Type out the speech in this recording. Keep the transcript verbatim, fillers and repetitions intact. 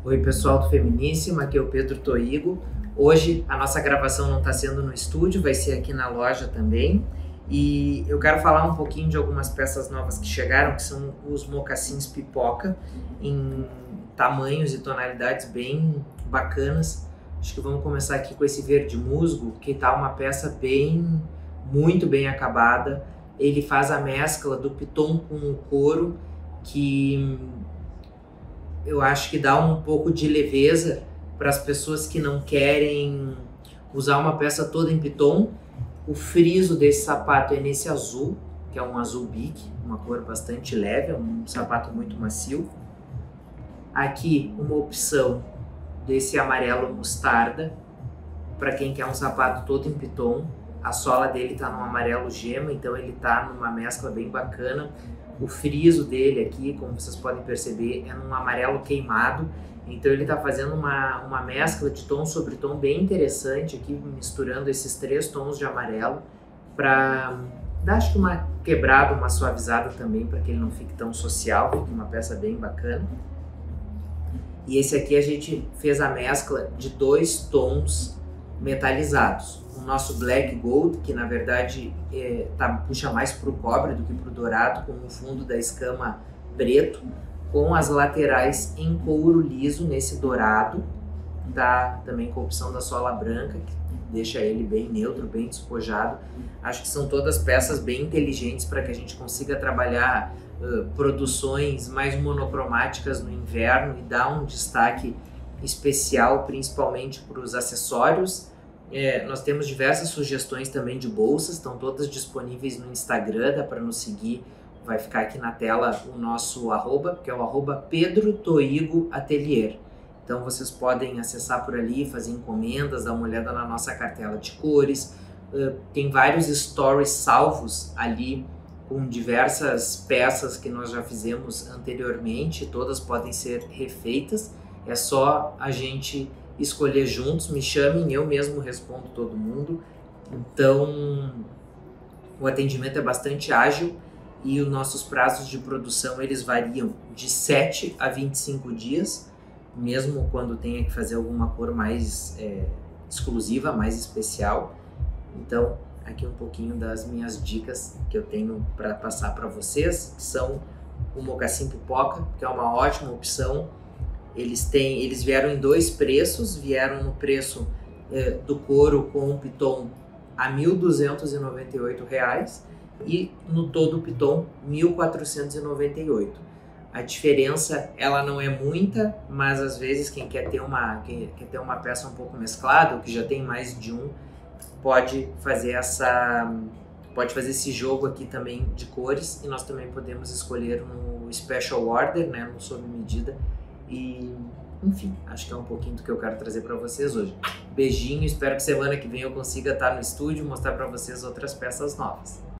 Oi pessoal do Feminíssima, aqui é o Pedro Toigo. Hoje a nossa gravação não está sendo no estúdio, vai ser aqui na loja também. E eu quero falar um pouquinho de algumas peças novas que chegaram, que são os mocassins pipoca, em tamanhos e tonalidades bem bacanas. Acho que vamos começar aqui com esse verde musgo, que tá uma peça bem, muito bem acabada. Ele faz a mescla do piton com o couro, que eu acho que dá um pouco de leveza para as pessoas que não querem usar uma peça toda em piton. O friso desse sapato é nesse azul, que é um azul bique, uma cor bastante leve, é um sapato muito macio. Aqui uma opção desse amarelo mostarda, para quem quer um sapato todo em piton. A sola dele está num amarelo gema, então ele está numa mescla bem bacana. O friso dele aqui, como vocês podem perceber, é num amarelo queimado, então ele está fazendo uma, uma mescla de tom sobre tom bem interessante aqui, misturando esses três tons de amarelo para dar, acho que, uma quebrada, uma suavizada também, para que ele não fique tão social, fique uma peça bem bacana. E esse aqui a gente fez a mescla de dois tons metalizados. O nosso Black Gold, que na verdade é, tá, puxa mais para o cobre do que para o dourado, com o fundo da escama preto, com as laterais em couro liso nesse dourado, tá, também com a opção da sola branca, que deixa ele bem neutro, bem despojado. Acho que são todas peças bem inteligentes para que a gente consiga trabalhar uh, produções mais monocromáticas no inverno e dar um destaque especial, principalmente para os acessórios. É, nós temos diversas sugestões também de bolsas, estão todas disponíveis no Instagram, dá para nos seguir, vai ficar aqui na tela o nosso arroba, que é o arroba Pedro Toigo Atelier. Então vocês podem acessar por ali, fazer encomendas, dar uma olhada na nossa cartela de cores, uh, tem vários stories salvos ali com diversas peças que nós já fizemos anteriormente, todas podem ser refeitas. É só a gente escolher juntos, me chamem, eu mesmo respondo todo mundo. Então, o atendimento é bastante ágil e os nossos prazos de produção eles variam de sete a vinte e cinco dias, mesmo quando tenha que fazer alguma cor mais é, exclusiva, mais especial. Então, aqui um pouquinho das minhas dicas que eu tenho para passar para vocês, que são o mocassim pipoca, que é uma ótima opção. Eles, têm, eles vieram em dois preços, vieram no preço é, do couro com o piton a mil duzentos e noventa e oito reais e no todo piton mil quatrocentos e noventa e oito. A diferença ela não é muita, mas às vezes quem quer ter uma, quem quer ter uma peça um pouco mesclada, ou que já tem mais de um, pode fazer, essa, pode fazer esse jogo aqui também de cores, e nós também podemos escolher no Special Order, né, no sob medida. E, enfim, acho que é um pouquinho do que eu quero trazer para vocês hoje. Beijinho, espero que semana que vem eu consiga estar no estúdio e mostrar para vocês outras peças novas.